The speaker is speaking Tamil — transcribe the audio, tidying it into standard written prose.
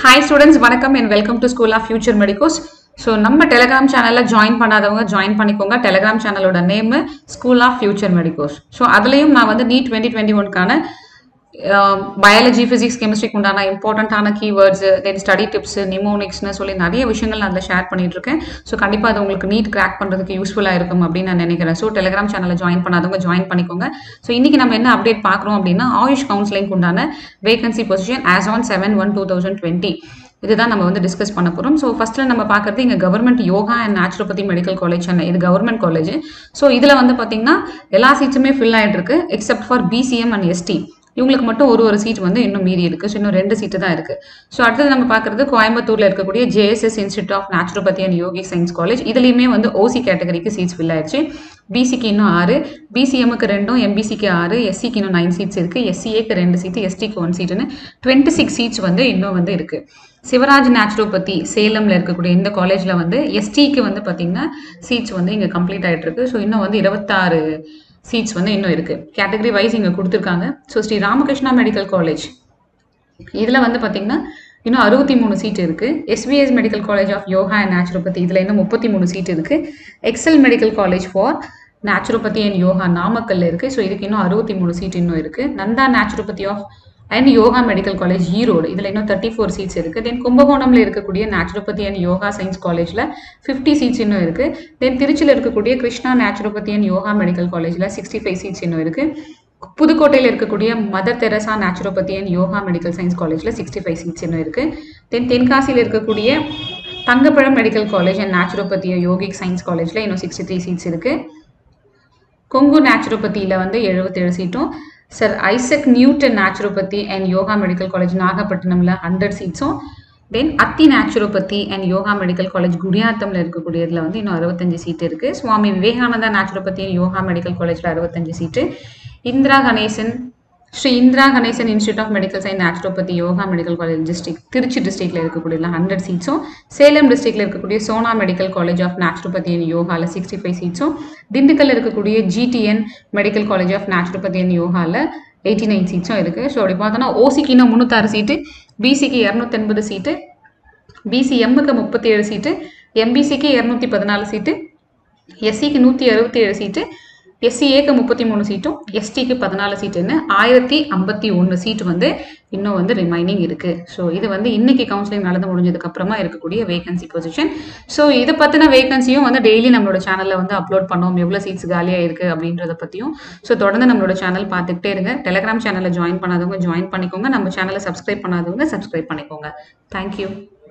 Hi students, வணக்கம் and welcome to School of Future Medicos. So நம்ம Telegram channel join பண்ணாதவங்க join பண்ணிக்கோங்க. Telegram channel ஓட name School of Future Medicos. So அதுலயும் நான் வந்து NEET 2021 கான biology, physics, chemistry குண்டான இம்பார்ட்டன்ட்டான கீவேர்ட்ஸ், தென் ஸ்டடி டிப்ஸ், நிமோனிக்ஸ்னு சொல்லி நிறைய விஷயங்கள் நான் அதில் ஷேர் பண்ணிட்டு இருக்கேன். ஸோ கண்டிப்பாக அது உங்களுக்கு நீட் கிராக் பண்ணுறதுக்கு யூஸ்ஃபுல்லாக இருக்கும் அப்படின்னு நான் நினைக்கிறேன். ஸோ டெலிகிராம் சேனலில் ஜாயின் பண்ணாதவங்க ஜாயின் பண்ணிக்கோங்க. ஸோ இன்னைக்கு நம்ம என்ன அப்டேட் பார்க்குறோம் அப்படின்னா ஆயுஷ் கவுன்சிலிங் உண்டான வேகன்சி பொசிஷன் ஆஸ் ஆன் 7/1/2020 இதுதான் நம்ம வந்து டிஸ்கஸ் பண்ண போகிறோம். ஸோ ஃபர்ஸ்ட்ல நம்ம பார்க்கறது இங்கே government yoga and naturopathy medical college Chennai, இது கவர்மெண்ட் காலேஜ். ஸோ இதில் வந்து பார்த்தீங்கன்னா எல்லா சீட்ஸுமே ஃபில் ஆகிட்டு இருக்கு except for BCM and ST. இவங்களுக்கு மட்டும் ஒரு சீட் வந்து இன்னும் மீறி இருக்கு. ஸோ இன்னும் 2 சீட்டு தான் இருக்கு. ஸோ அடுத்தது நம்ம பார்க்கறது கோயம்புத்தூர்ல இருக்கக்கூடிய JSS institute of naturopathy and yogic science college. இதுலயுமே வந்து ஓசி கேட்டகரிக்கு சீட்ஸ் ஃபில் ஆயிடுச்சு. பிசிக்கு இன்னும் 6, பிசிஎம்க்கு 2, எம்பிசிக்கு 6, எஸ்சிக்கு இன்னும் 9 சீட்ஸ் இருக்கு, எஸ்சிஏக்கு 2 சீட்டு, எஸ்டிக்கு 1 சீட்டுன்னு 26 சீட்ஸ் வந்து இன்னும் வந்து இருக்கு. சிவராஜ் நேச்சுரோபதி சேலம்ல இருக்கக்கூடிய இந்த காலேஜ்ல வந்து எஸ்டிக்கு வந்து பாத்தீங்கன்னா சீட்ஸ் வந்து இங்க கம்ப்ளீட் ஆயிட்டு இருக்கு. ஸோ இன்னும் வந்து 26 சீட்ஸ் வந்து இன்னும் இருக்கு. கேட்டகரி வைஸ் இங்க கொடுத்துருக்காங்க. So Shri Ramakrishna medical college இதுல வந்து பாத்தீங்கன்னா இன்னும் 63 சீட் இருக்கு. SVS medical college of yoga and naturopathy இதுல இன்னும் 33 சீட் இருக்கு. Excel medical college for naturopathy and yoga நாமக்கல்ல இருக்கு. ஸோ இதுக்கு இன்னும் 63 சீட் இன்னும் இருக்கு. Nanda naturopathy of and yoga medical college Erode இதுல இன்னும் 34 சீட்ஸ் இருக்கு. தென் கும்பகோணம்ல இருக்கக்கூடிய நேச்சுரோபதி அண்ட் யோகா சயின்ஸ் காலேஜ்ல 50 சீட்ஸ் இன்னும் இருக்கு. தென் திருச்சியில இருக்கக்கூடிய Krishna naturopathy and yoga medical காலேஜ்ல 65 சீட்ஸ் இன்னும் இருக்கு. புதுக்கோட்டையில் இருக்கக்கூடிய Mother Teresa naturopathy and yoga medical science காலேஜ்ல 65 சீட்ஸ் இன்னும் இருக்கு. தென் தென்காசியில் இருக்கக்கூடிய Thangapazham medical college and naturopathy yogic science காலேஜ்ல இன்னும் 63 சீட்ஸ் இருக்கு. கொங்கு நேச்சுரோபதியில வந்து 77 சீட்டும், sir Isaac Newton naturopathy and yoga medical college நாகப்பட்டினம்ல 100 சீட்ஸும், then Athi naturopathy and yoga medical college குடியாத்தம்ல இருக்கக்கூடியதுல வந்து இன்னும் 65 சீட் இருக்கு. Swami Vivekananda naturopathy and yoga medical காலேஜ்ல 65 seat, Shri Indira Ganesan institute of medical science naturopathy yoga medical college Trichy டிஸ்ட்ரிக்ட்ல இருக்கக்கூடிய 100 சீட்ஸும், சேலம் டிஸ்ட்ரிக்ட்ல இருக்கக்கூடிய Sona medical college of naturopathy and யோகால 65 சீட்ஸும், திண்டுக்கல்ல இருக்கக்கூடிய GTN medical college of naturopathy and யோகால 89 சீட்ஸும் இருக்கு. ஸோ அப்படி பார்த்தோன்னா ஓசிக்கு இன்னும் 306 சீட்டு, பிசிக்கு 280 சீட்டு, பிசிஎம்முக்கு 37 சீட்டு, எம்பிசிக்கு 214 சீட்டு, எஸ்சிக்கு 167 சீட்டு, எஸ்சிஏக்கு 33 சீட்டும், எஸ்டிக்கு 14 சீட்டுன்னு 1051 சீட் வந்து இன்னும் வந்து ரிமைனிங் இருக்கு. ஸோ இது வந்து இன்னைக்கு கவுன்சிலிங் நடந்து முடிஞ்சதுக்கு அப்புறமா இருக்கக்கூடிய வேகன்சி பொசிஷன். ஸோ இதை பத்தின வேகன்சியும் வந்து டெய்லி நம்மளோட சேனல்ல வந்து அப்லோட் பண்ணோம், எவ்வளவு சீட்ஸ் காலியா இருக்கு அப்படின்றத பத்தியும். ஸோ தொடர்ந்து நம்மளோட சேனல் பார்த்துக்கிட்டே இருங்க. டெலிகிராம் சேனல்ல ஜாயின் பண்ணாதவங்க ஜாயின் பண்ணிக்கோங்க. நம்ம சேனலை சப்ஸ்கிரைப் பண்ணாதவங்க சப்ஸ்கிரைப் பண்ணிக்கோங்க. தேங்க்யூ.